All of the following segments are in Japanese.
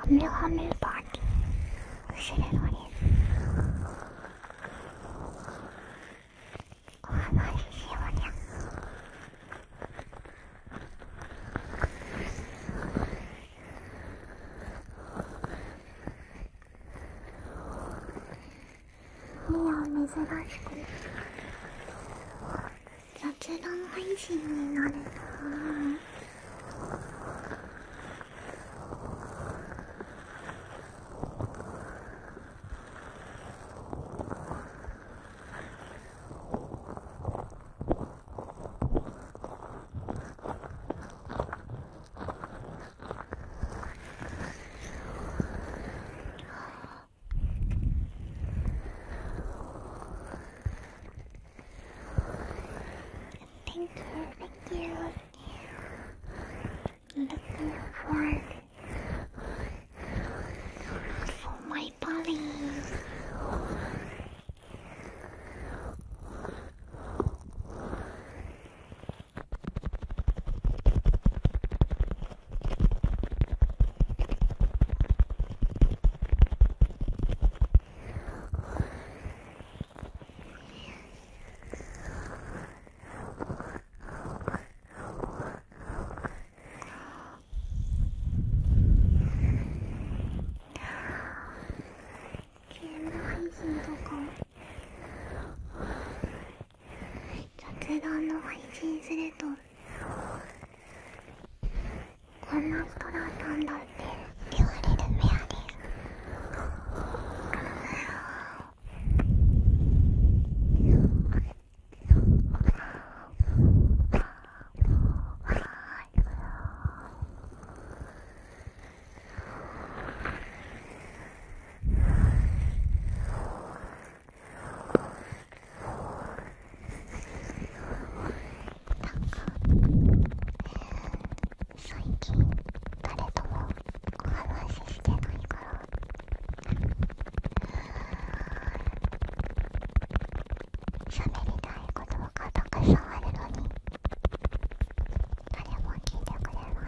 ハメハメパーティーするのにお話ししようにゃ。いや、珍しく雑談配信になるな。Thank you. Looking forward for my body.雑談の配信するとこんな人だったんだって言われる部屋です。最近誰ともお話ししてないから喋りたいことがたくさんあるのに誰も聞いてくれない。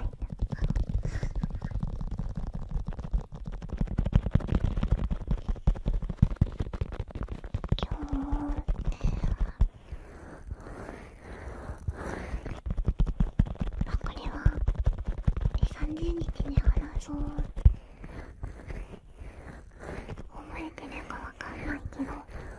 今日これは2、30日に話そう。覚えてるかわかんないけど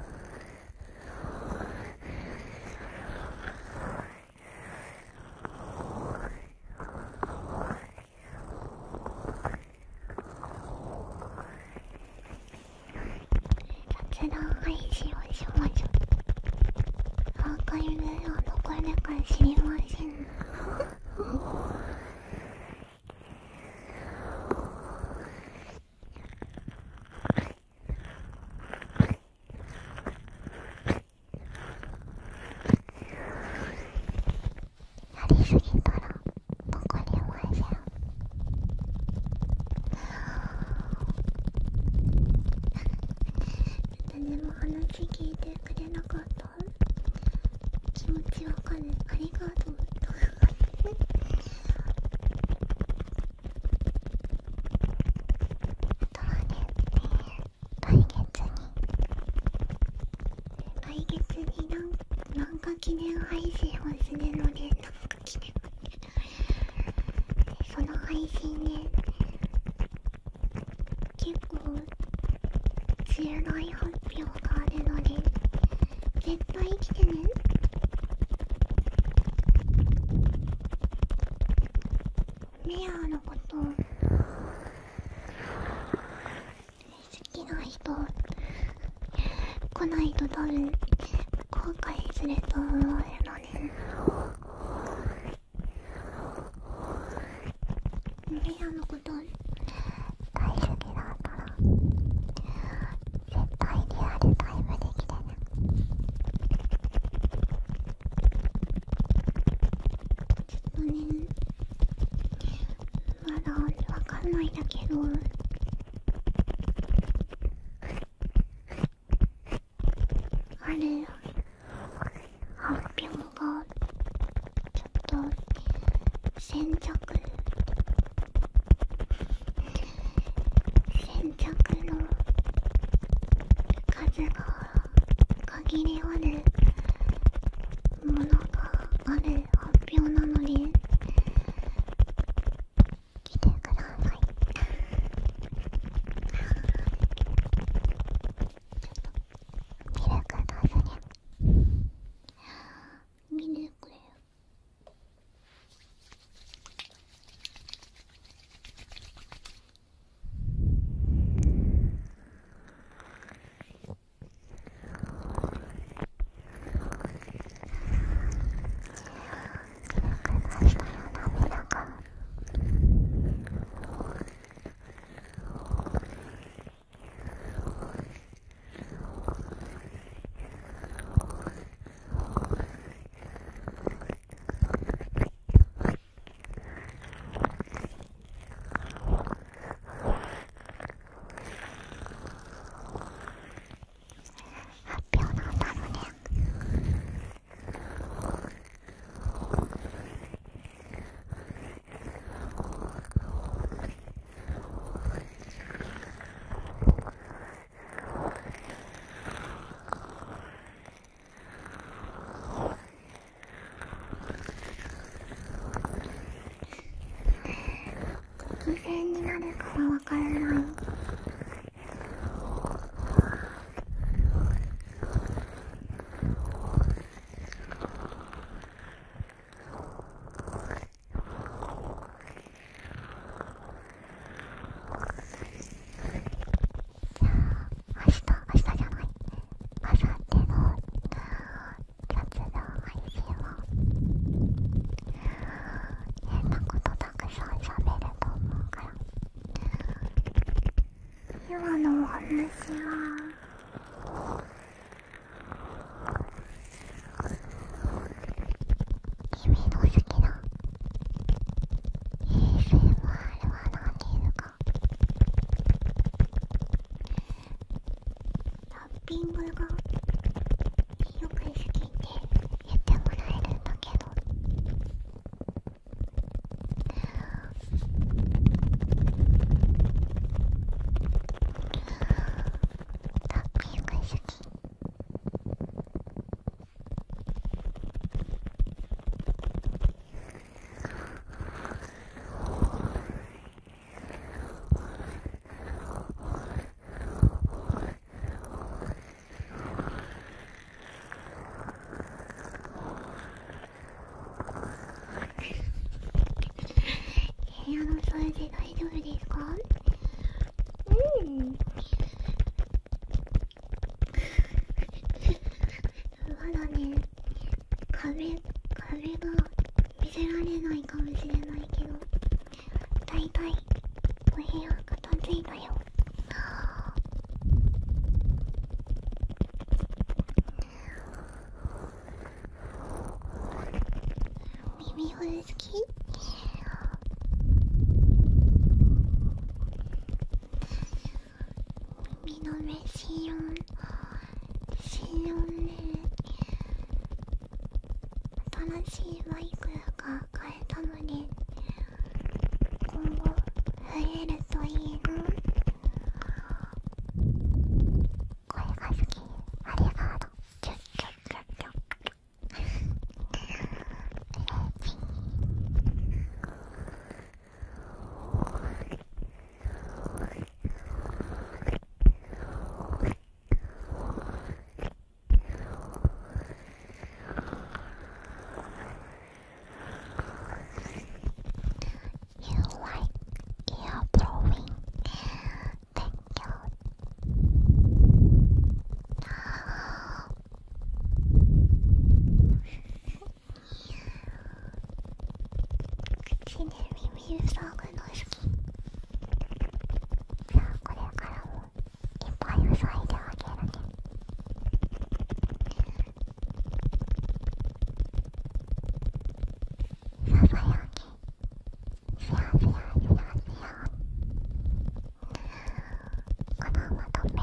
雑談配信をしましょう。アーカイブが残るか知りません。やりすぎたら残りません。誰も話聞いてくれなかった気持ちわかる。ありがとう。あとはね、来月になんか記念配信をするので、その配信ね、結構重大発表があるので絶対来てね。メアのこと好きな人来ないと多分後悔すると思うので、メアのこと大好きだったら絶対リアルタイムで来てね。ちょっとね、まだわかんないんだけどある発表がちょっと先着数が限りあるものがある発表なので来てください。ちょっとミルク出すね。ミルクだよ。突然になるからわからない。明日じゃない。明後日の雑談配信は変なことたくさん喋ると思うから。今のお話は君の好きな ASMR は何ていうか、タッピングがよく好きって言ってもらえるんだけど、タッピング好き。部屋の掃除大丈夫ですか？うん。まだね、壁が見せられないかもしれないけど、だいたいお部屋片付いたよ。耳フル好き？耳のメシ音ね。新しいマイクが変えたので今後増えるといいな。声が好き。ありがとう。キュッキュッキュッキュッ。嬉しい。You like ear blowing? Thank you. 口で耳塞ぐの好き。じゃあこれからもいっぱい塞いであげるね。ささやき。しやしやしやしや。このままと